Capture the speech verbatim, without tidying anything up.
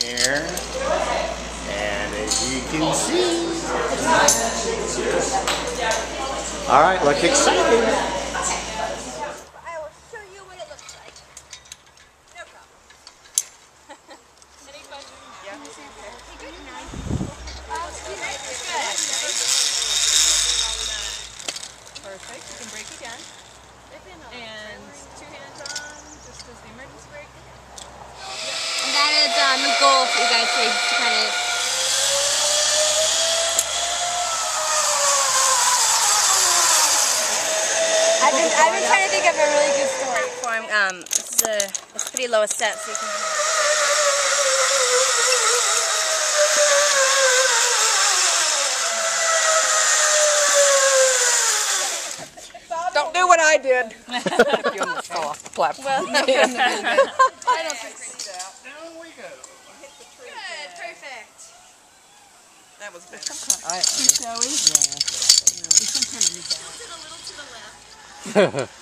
here. And as you can see, all right, look excited. I will show you what it looks like. No problem. Any questions? Yeah. Okay, good. Nice. Um, good. Perfect. You can break again. And two hands on, just as the emergency brake. And that is um, the goal for you guys to, to kind of. I've been, I've been trying to think of a really good story for him. Um, this is a it's pretty low a step, so you can. Don't do what I did. You almost fell off the platform. Well, no, I don't think so. Down we go. Good, perfect. That was better. I, Shall we? yeah. Tilt it a little to the left.